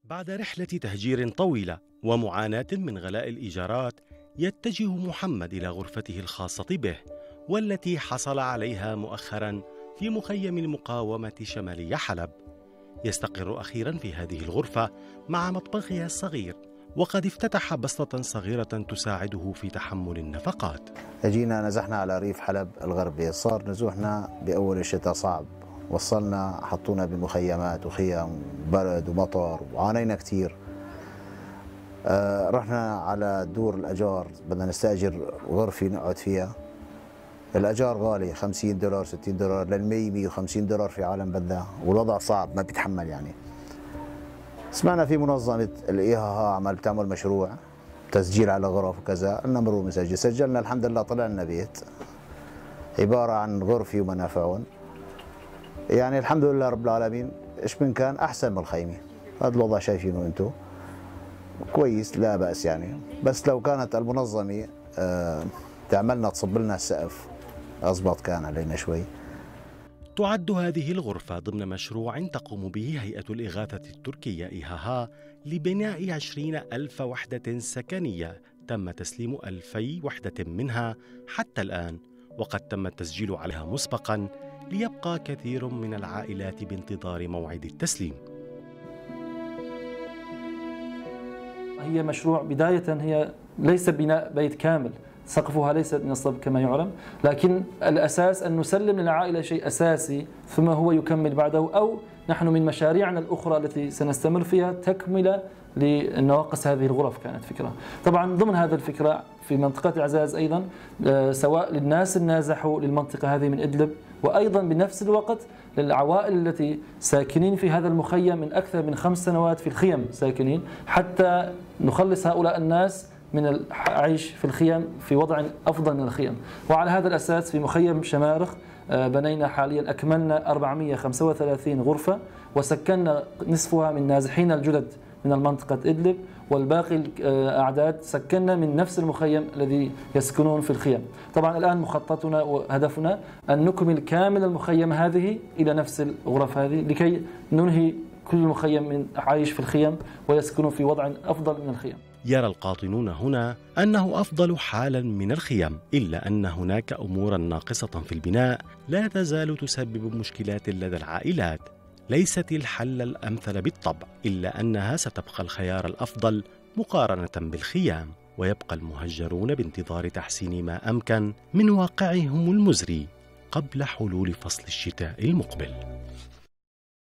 بعد رحلة تهجير طويلة ومعاناة من غلاء الإيجارات، يتجه محمد إلى غرفته الخاصة به، والتي حصل عليها مؤخرا في مخيم المقاومة شمالي حلب. يستقر أخيرا في هذه الغرفة مع مطبخها الصغير، وقد افتتح بسطة صغيرة تساعده في تحمل النفقات. جينا نزحنا على ريف حلب الغربي، صار نزوحنا بأول الشتاء صعب، وصلنا حطونا بمخيمات وخيام برد ومطر وعانينا كثير. رحنا على دور الأجار، بدنا نستأجر غرفة نقعد فيها. الأجار غالي، $50 $60 للمي، $150 في عالم بدها، والوضع صعب ما بيتحمل يعني. سمعنا في منظمة الإيهاها عمل بتعمل مشروع تسجيل على غرف وكذا، قلنا مروا نسجل، سجلنا الحمد لله، طلع لنا بيت عبارة عن غرفة ومنافعهم. يعني الحمد لله رب العالمين، ايش من كان احسن من الخيمة. هذا الوضع شايفينه انتم كويس، لا بأس يعني. بس لو كانت المنظمة تعملنا تصب لنا السقف أضبط كان علينا شوي. تعد هذه الغرفة ضمن مشروع تقوم به هيئة الإغاثة التركية إيهاها لبناء 20,000 وحدة سكنية. تم تسليم 2000 وحدة منها حتى الآن، وقد تم التسجيل عليها مسبقا، ليبقى كثير من العائلات بانتظار موعد التسليم. هي مشروع بداية هي ليس بناء بيت كامل، سقفها ليس من الصب كما يعلم، لكن الأساس أن نسلم للعائلة شيء أساسي ثم هو يكمل بعده، أو نحن من مشاريعنا الأخرى التي سنستمر فيها تكملة لنواقص هذه الغرف. كانت فكرة طبعا ضمن هذا الفكرة في منطقة العزاز أيضا، سواء للناس النازحوا للمنطقة هذه من إدلب، وأيضا بنفس الوقت للعوائل التي ساكنين في هذا المخيم من أكثر من 5 سنوات في الخيم ساكنين، حتى نخلص هؤلاء الناس من العيش في الخيم في وضع أفضل من الخيم. وعلى هذا الأساس في مخيم شمارخ بنينا حاليا، أكملنا 435 غرفة، وسكننا نصفها من نازحين الجدد من المنطقة إدلب، والباقي الأعداد سكننا من نفس المخيم الذي يسكنون في الخيم. طبعا الآن مخططنا وهدفنا أن نكمل كامل المخيم هذه إلى نفس الغرف هذه، لكي ننهي كل مخيم من عايش في الخيم ويسكنوا في وضع أفضل من الخيم. يرى القاطنون هنا أنه أفضل حالا من الخيم، إلا أن هناك أمورا ناقصة في البناء لا تزال تسبب مشكلات لدى العائلات. ليست الحل الأمثل بالطبع، إلا أنها ستبقى الخيار الأفضل مقارنة بالخيام، ويبقى المهجرون بانتظار تحسين ما أمكن من واقعهم المزري قبل حلول فصل الشتاء المقبل.